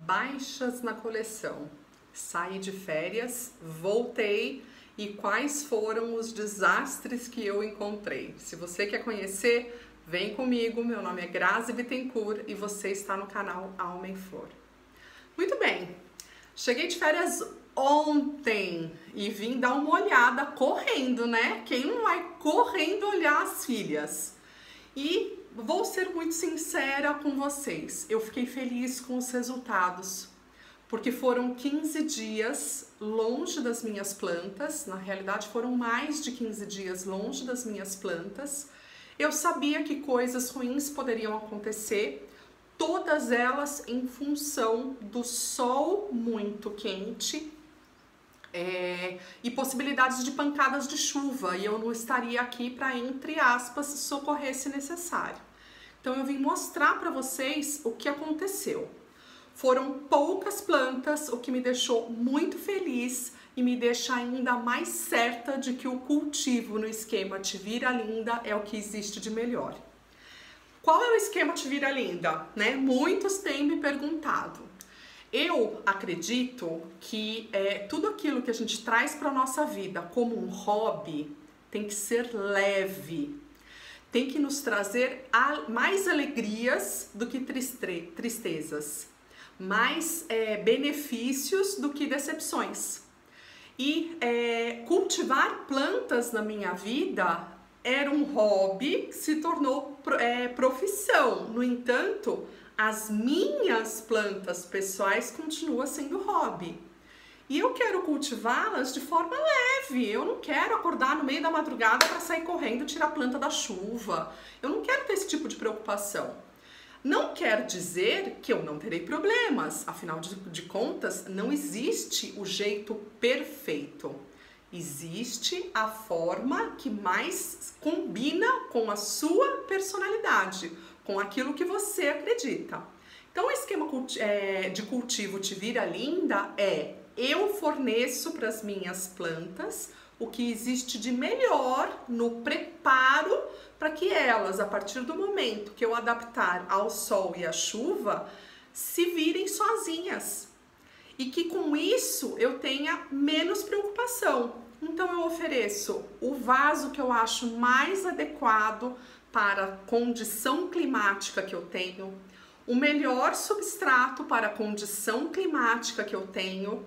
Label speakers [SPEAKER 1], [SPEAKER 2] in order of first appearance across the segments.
[SPEAKER 1] baixas na coleção. Saí de férias, voltei e quais foram os desastres que eu encontrei. Se você quer conhecer, vem comigo. Meu nome é Grazi Bittencourt e você está no canal Alma em Flor. Muito bem, cheguei de férias ontem e vim dar uma olhada correndo, né? Quem não vai correndo olhar as filhas? E vou ser muito sincera com vocês, eu fiquei feliz com os resultados, porque foram 15 dias longe das minhas plantas, na realidade foram mais de 15 dias longe das minhas plantas. Eu sabia que coisas ruins poderiam acontecer, todas elas em função do sol muito quente e possibilidades de pancadas de chuva, e eu não estaria aqui para, entre aspas, socorrer se necessário. Então eu vim mostrar para vocês o que aconteceu. Foram poucas plantas, o que me deixou muito feliz e me deixa ainda mais certa de que o cultivo no esquema Te Vira Linda é o que existe de melhor. Qual é o esquema Te Vira Linda? Né? Muitos têm me perguntado. Eu acredito que tudo aquilo que a gente traz para a nossa vida como um hobby tem que ser leve, tem que nos trazer mais alegrias do que tristezas, mais benefícios do que decepções. E cultivar plantas na minha vida era um hobby que se tornou profissão. No entanto, as minhas plantas pessoais continuam sendo hobby. E eu quero cultivá-las de forma leve. Eu não quero acordar no meio da madrugada para sair correndo e tirar a planta da chuva. Eu não quero ter esse tipo de preocupação. Não quer dizer que eu não terei problemas. Afinal de contas, não existe o jeito perfeito. Existe a forma que mais combina com a sua personalidade, com aquilo que você acredita. Então, o esquema de cultivo Te Vira Linda eu forneço para as minhas plantas o que existe de melhor no preparo para que elas, a partir do momento que eu adaptar ao sol e à chuva, se virem sozinhas. E que com isso eu tenha menos preocupação. Então eu ofereço o vaso que eu acho mais adequado para a condição climática que eu tenho, o melhor substrato para a condição climática que eu tenho,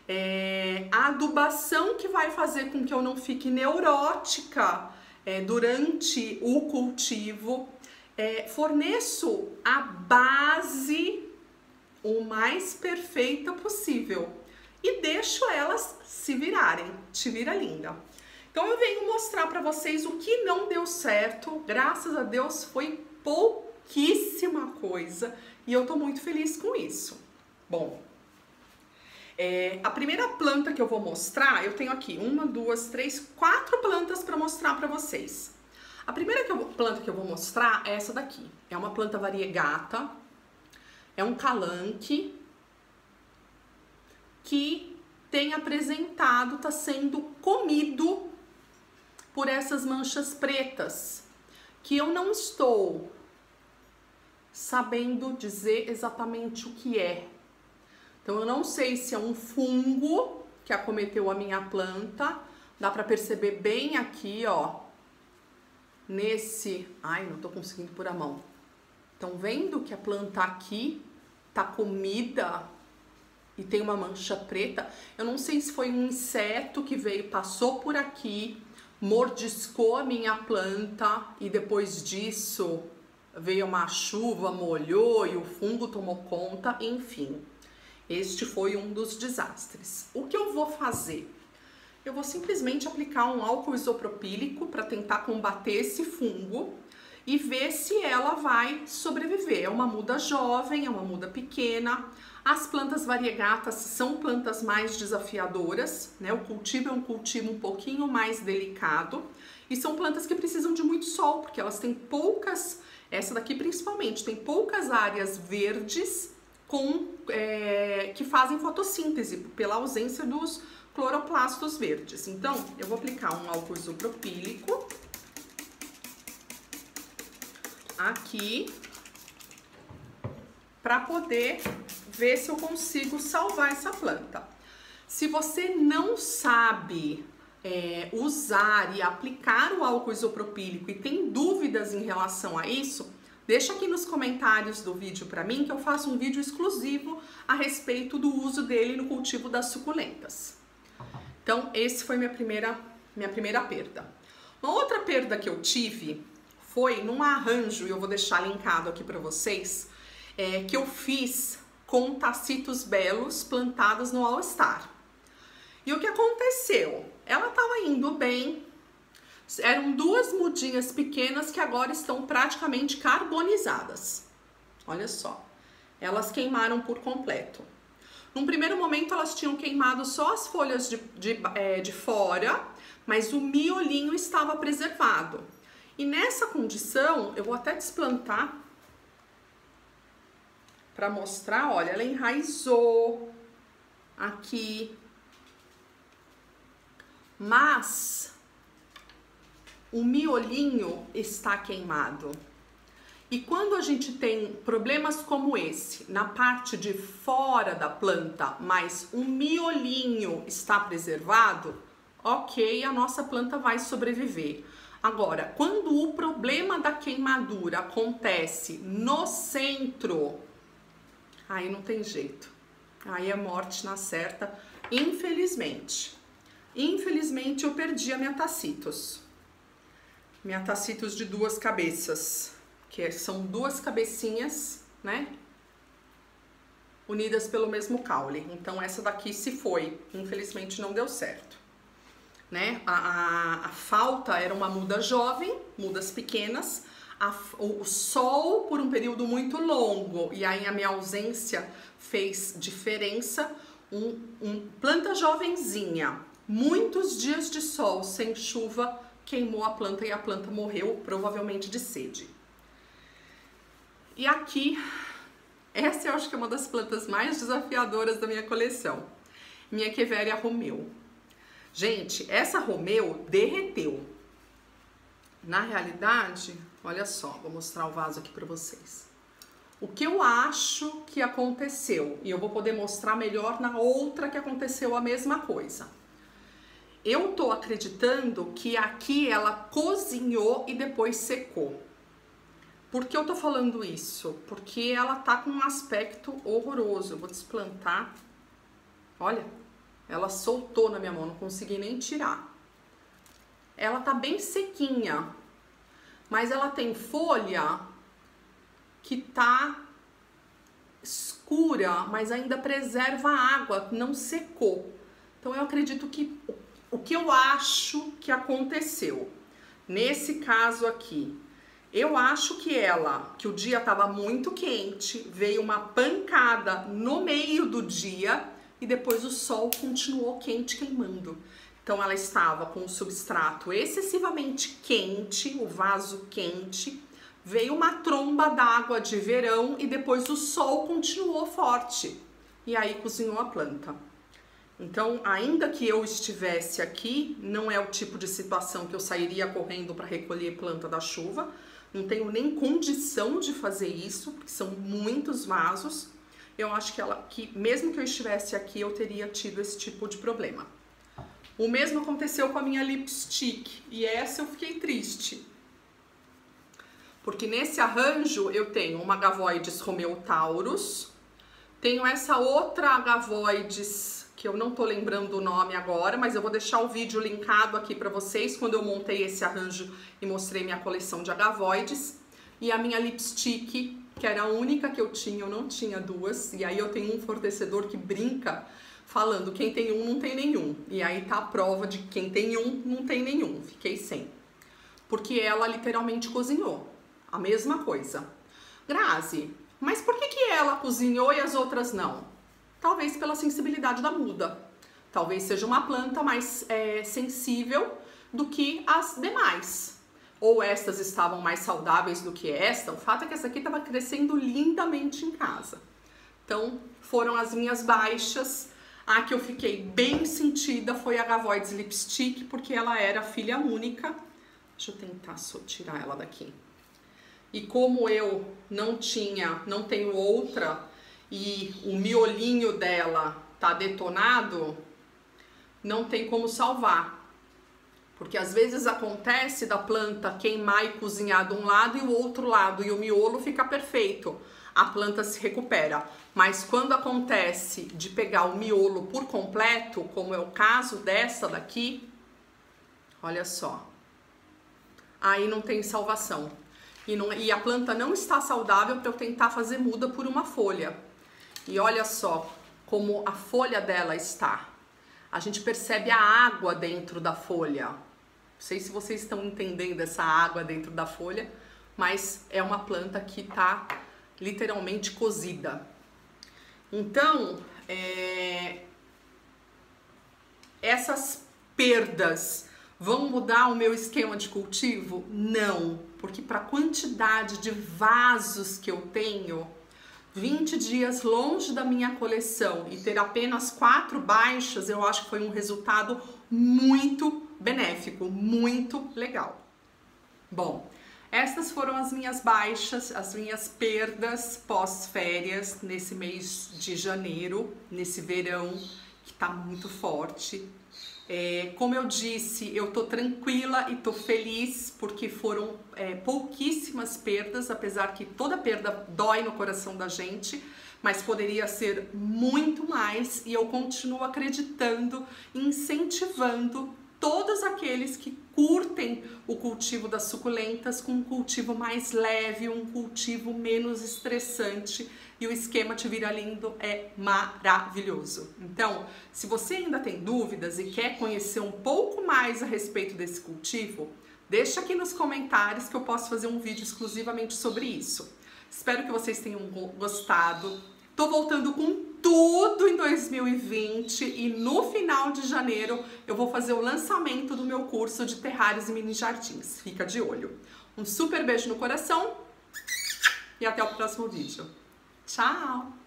[SPEAKER 1] a adubação que vai fazer com que eu não fique neurótica durante o cultivo, forneço a base o mais perfeita possível e deixo elas se virarem. Te Vira Linda. Então eu venho mostrar para vocês o que não deu certo. Graças a Deus foi pouquíssima coisa e eu tô muito feliz com isso. Bom, a primeira planta que eu vou mostrar, eu tenho aqui 1, 2, 3, 4 plantas para mostrar para vocês. A primeira planta que eu vou mostrar é essa daqui. É uma planta variegata, é um calanque que tem apresentado, está sendo comido por essas manchas pretas, que eu não estou sabendo dizer exatamente o que é. Então eu não sei se é um fungo que acometeu a minha planta. Dá para perceber bem aqui, ó, ai, não tô conseguindo pôr a mão. Estão vendo que a planta aqui tá comida e tem uma mancha preta? Eu não sei se foi um inseto que veio, passou por aqui, mordiscou a minha planta e depois disso veio uma chuva, molhou e o fungo tomou conta, enfim. Este foi um dos desastres. O que eu vou fazer? Eu vou simplesmente aplicar um álcool isopropílico para tentar combater esse fungo e ver se ela vai sobreviver. É uma muda jovem, é uma muda pequena. As plantas variegatas são plantas mais desafiadoras, né? O cultivo é um cultivo um pouquinho mais delicado e são plantas que precisam de muito sol, porque elas têm poucas, essa daqui principalmente, tem poucas áreas verdes que fazem fotossíntese pela ausência dos cloroplastos verdes. Então, eu vou aplicar um álcool isopropílico aqui para poder ver se eu consigo salvar essa planta. Se você não sabe usar e aplicar o álcool isopropílico e tem dúvidas em relação a isso, deixa aqui nos comentários do vídeo para mim que eu faço um vídeo exclusivo a respeito do uso dele no cultivo das suculentas. Então, esse foi minha primeira perda. Uma outra perda que eu tive foi num arranjo, e eu vou deixar linkado aqui para vocês, que eu fiz com tacitos belos plantados no All Star. E o que aconteceu? Ela estava indo bem, eram duas mudinhas pequenas que agora estão praticamente carbonizadas. Olha só, elas queimaram por completo. Num primeiro momento elas tinham queimado só as folhas de fora, mas o miolinho estava preservado. E nessa condição, eu vou até desplantar para mostrar, olha, ela enraizou aqui, mas o miolinho está queimado. E quando a gente tem problemas como esse, na parte de fora da planta, mas o miolinho está preservado, ok, a nossa planta vai sobreviver. Agora, quando o problema da queimadura acontece no centro, aí não tem jeito. Aí é morte na certa, infelizmente. Infelizmente eu perdi a minha Tacitus. Minha Tacitus de duas cabeças, que são duas cabecinhas, né? Unidas pelo mesmo caule. Então essa daqui se foi, infelizmente não deu certo. Né? A falta era uma muda jovem, mudas pequenas, o sol por um período muito longo, e aí a minha ausência fez diferença. Planta jovenzinha, muitos dias de sol sem chuva, queimou a planta e a planta morreu, provavelmente de sede. E aqui, essa eu acho que é uma das plantas mais desafiadoras da minha coleção, minha Echeveria Romeu. Gente, essa Romeu derreteu. Na realidade, olha só, vou mostrar o vaso aqui para vocês. O que eu acho que aconteceu, e eu vou poder mostrar melhor na outra que aconteceu a mesma coisa. Eu tô acreditando que aqui ela cozinhou e depois secou. Por que eu tô falando isso? Porque ela tá com um aspecto horroroso. Eu vou desplantar. Olha. Ela soltou na minha mão, não consegui nem tirar. Ela tá bem sequinha, mas ela tem folha que tá escura, mas ainda preserva a água, não secou. Então eu acredito que o que eu acho que aconteceu nesse caso aqui, eu acho que o dia tava muito quente, veio uma pancada no meio do dia e depois o sol continuou quente, queimando. Então ela estava com o substrato excessivamente quente, o vaso quente, veio uma tromba d'água de verão e depois o sol continuou forte. E aí cozinhou a planta. Então, ainda que eu estivesse aqui, não é o tipo de situação que eu sairia correndo para recolher planta da chuva. Não tenho nem condição de fazer isso, porque são muitos vasos. Eu acho que mesmo que eu estivesse aqui, eu teria tido esse tipo de problema. O mesmo aconteceu com a minha lipstick, e essa eu fiquei triste. Porque nesse arranjo eu tenho uma Agavoides Romeu Taurus, tenho essa outra Agavoides, que eu não tô lembrando o nome agora, mas eu vou deixar o vídeo linkado aqui para vocês, quando eu montei esse arranjo e mostrei minha coleção de Agavoides, e a minha lipstick, que era a única que eu tinha, eu não tinha duas, e aí eu tenho um fornecedor que brinca falando quem tem um não tem nenhum, e aí tá a prova de que quem tem um não tem nenhum, fiquei sem, porque ela literalmente cozinhou, a mesma coisa. Grazi, mas por que ela cozinhou e as outras não? Talvez pela sensibilidade da muda, talvez seja uma planta mais sensível do que as demais. Ou estas estavam mais saudáveis do que esta, o fato é que essa aqui estava crescendo lindamente em casa. Então, foram as minhas baixas. A que eu fiquei bem sentida foi a Agavoides Lipstick, porque ela era filha única. Deixa eu tentar só tirar ela daqui. E como eu não tenho outra, e o miolinho dela tá detonado, não tem como salvar. Porque às vezes acontece da planta queimar e cozinhar de um lado e o outro lado, e o miolo fica perfeito. A planta se recupera. Mas quando acontece de pegar o miolo por completo, como é o caso dessa daqui, olha só, aí não tem salvação. E a planta não está saudável para eu tentar fazer muda por uma folha. E olha só como a folha dela está. A gente percebe a água dentro da folha. Não sei se vocês estão entendendo essa água dentro da folha, mas é uma planta que está literalmente cozida. Então, essas perdas vão mudar o meu esquema de cultivo? Não, porque para a quantidade de vasos que eu tenho, 20 dias longe da minha coleção e ter apenas 4 baixas, eu acho que foi um resultado muito benéfico, muito legal. Bom, essas foram as minhas baixas, as minhas perdas pós-férias nesse mês de janeiro, nesse verão que tá muito forte. Como eu disse, eu tô tranquila e tô feliz porque foram pouquíssimas perdas, apesar que toda perda dói no coração da gente, mas poderia ser muito mais, e eu continuo acreditando, incentivando todos aqueles que curtem o cultivo das suculentas com um cultivo mais leve, um cultivo menos estressante, e o esquema Te Vira Lindo é maravilhoso. Então, se você ainda tem dúvidas e quer conhecer um pouco mais a respeito desse cultivo, deixa aqui nos comentários que eu posso fazer um vídeo exclusivamente sobre isso. Espero que vocês tenham gostado. Tô voltando com tudo em 2020 e no final de janeiro eu vou fazer o lançamento do meu curso de terrários e mini jardins. Fica de olho. Um super beijo no coração e até o próximo vídeo. Tchau!